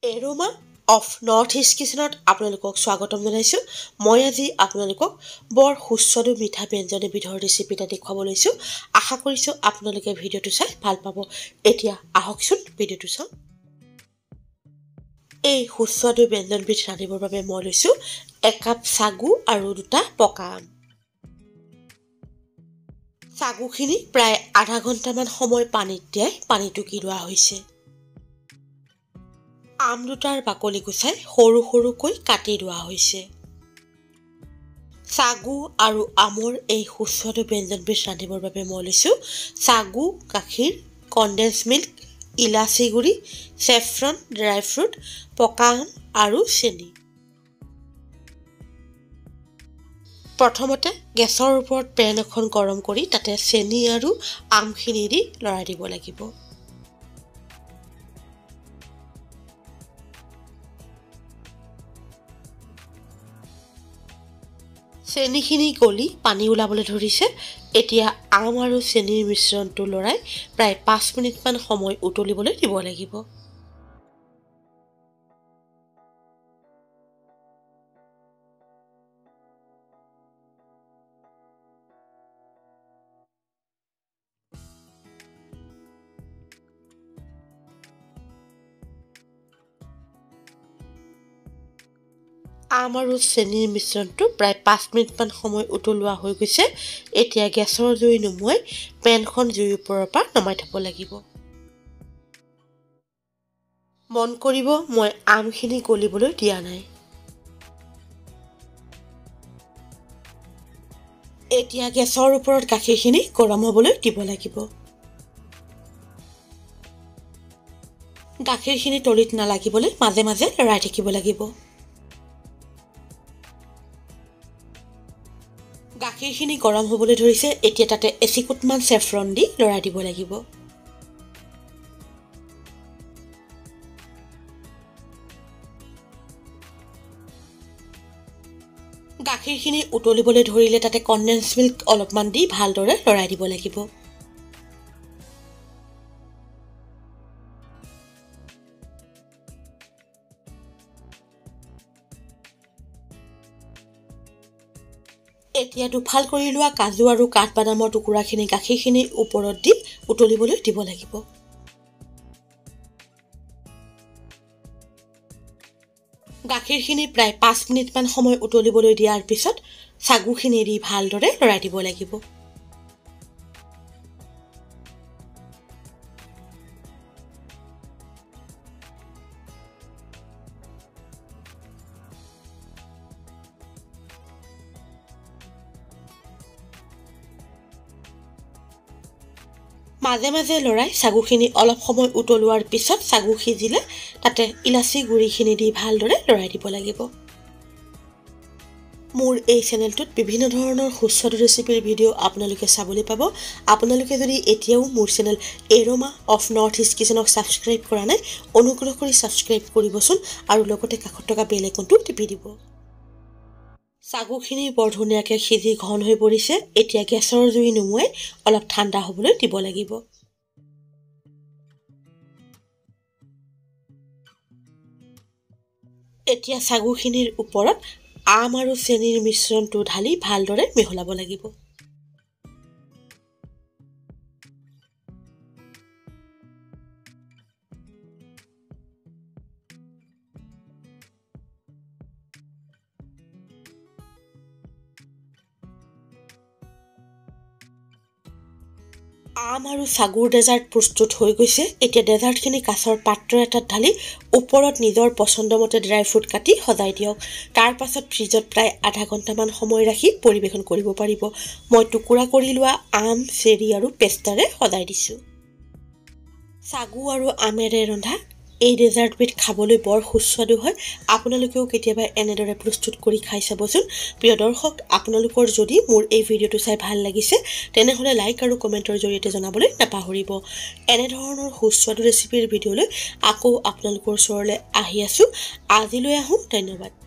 Aroma of north east কিচেনত আপোনালোকক স্বাগতম জনাইছোঁ। মই আজি আপোনালোকক বৰ সুস্বাদু মিঠা ব্যঞ্জন এবিধৰ ৰেচিপি এটা দেখুৱাব লৈছোঁ। আশা কৰিছোঁ আপোনালোকে ভিডিঅ'টো চাই ভাল পাব। এতিয়া আহকচোন ভিডিঅ'টো চাওঁ। এই সুস্বাদু ব্যঞ্জনবিধ ৰান্ধিবৰ বাবে মই লৈছোঁ 1 কাপ চাগু আৰু 2টা পকা আম। চাগুখিনি প্ৰায় আধা ঘণ্টামান সময় পানীত তিয়াই পানী টুকি লোৱা হৈছে। আম দুটাৰ বাকলি গুচাই সৰু সৰুকৈ কাটি লোৱা হৈছে। চাগু আৰু আমৰ এই সুস্বাদু ব্যঞ্জনবিধ ৰান্ধিবৰ বাবে মই লৈছোঁ চাগু, গাখীৰ, কণ্ডেন্স মিল্ক, ইলাচি গুড়ি, চেফ্ৰন, ড্ৰাই ফ্ৰুট, পকা আম আৰু চেনি। প্ৰথমতে গেছৰ ওপৰত পেন এখন গৰম কৰি তাতে চেনি আৰু আমখিনি দি লৰাই দিব লাগিব। চেনিখিনি গলি পানী ওলাবলৈ ধৰিছে। এতিয়া আম আৰু চেনিৰ মিশ্ৰণটো লৰাই প্ৰায় 5 মিনিটমান সময় উতলিবলৈ দিব লাগিব। আম আৰু চেনিৰ মিশ্ৰণটো প্ৰায় 5 মিনিটমান সময় উতলোৱা হৈ গৈছে। এতিয়া গেছৰ জুই নুমুৱাই পেনখন জুইৰ ওপৰৰ পৰা নমাই থ'ব লাগিব। মন কৰিব মই আমখিনি গলিবলৈ দিয়া নাই। এতিয়া গেছৰ ওপৰত গাখীৰখিনি গৰম হ'বলৈ দিব লাগিব। গাখীৰখিনি তলিত নালাগিবলৈ মাজে মাজে লৰাই থাকিব লাগিব। গাখীৰখিনি গৰম হ'বলৈ ধৰিছে। এতিয়া তাতে এচিকুটমান চেফ্ৰন দি লৰাই দিব লাগিব। গাখীৰখিনি উতলিবলৈ ধৰিলে তাতে কণ্ডেন্স মিল্ক অলপমান দি ভালদৰে লৰাই দিব লাগিব। এতিয়া দুফাল কৰি লোৱা কাজু আৰু কাঠবাদামৰ টুকুৰাখিনি গাখীৰখিনিৰ ওপৰত দি উতলিবলৈ দিব লাগিব। গাখীৰখিনি প্ৰায় 5 মিনিটমান সময় উতলিবলৈ দিয়াৰ পিছত চাগুখিনি দি ভালদৰে লৰাই দিব লাগিব। মাজে মাজে লৰাই চাগুখিনি অলপ সময় উতলোৱাৰ পিছত চাগু সিজিলে তাতে ইলাচি গুড়িখিনি দি ভালদৰে লৰাই দিব লাগিব। মোৰ এই চেনেলটোত বিভিন্ন ধৰণৰ সুস্বাদু ৰেচিপিৰ ভিডিঅ' আপোনালোকে চাবলৈ পাব। আপোনালোকে যদি এতিয়াও মোৰ channel aroma of north east কিচেনক ছাবস্ক্ৰাইব কৰা নাই, অনুগ্ৰহ কৰি ছাবস্ক্ৰাইব কৰিবচোন আৰু লগতে কাষত থকা বেল আইকনটো টিপি দিব। চাগুখিনি বৰ ধুনীয়াকৈ সিজি ঘন হৈ পৰিছে। এতিয়া গেছৰ জুই নুমুৱাই অলপ ঠাণ্ডা হ'বলৈ দিব লাগিব। এতিয়া চাগুখিনিৰ ওপৰত আম আৰু চেনিৰ মিশ্ৰণটো ঢালি ভালদৰে মিহলাব লাগিব। আম আৰু চাগুৰ ডেজাৰ্ট প্ৰস্তুত হৈ গৈছে। এতিয়া ডেজাৰ্টখিনি কাঁচৰ পাত্ৰ এটাত ঢালি ওপৰত নিজৰ পচন্দমতে ড্ৰাই ফ্ৰুট কাটি সজাই দিয়ক। তাৰ পাছত ফ্ৰিজত প্ৰায় আধা ঘণ্টামান সময় ৰাখি পৰিৱেশন কৰিব পাৰিব। মই টুকুৰা কৰি লোৱা আম, চেৰি আৰু পেষ্টাৰে সজাই দিছোঁ। চাগু আৰু আমেৰে ৰন্ধা এই ডেজাৰ্টবিধ খাবলৈ বৰ সুস্বাদু হয়। আপোনালোকেও কেতিয়াবা এনেদৰে প্ৰস্তুত কৰি খাই চাবচোন। প্ৰিয় দৰ্শক, আপোনালোকৰ যদি মোৰ এই ভিডিঅ'টো চাই ভাল লাগিছে তেনেহ'লে লাইক আৰু কমেণ্টৰ জৰিয়তে জনাবলৈ নাপাহৰিব। এনেধৰণৰ সুস্বাদু ৰেচিপিৰ ভিডিঅ'লৈ আকৌ আপোনালোকৰ ওচৰলৈ আহি আছোঁ। আজিলৈ আহোঁ। ধন্যবাদ।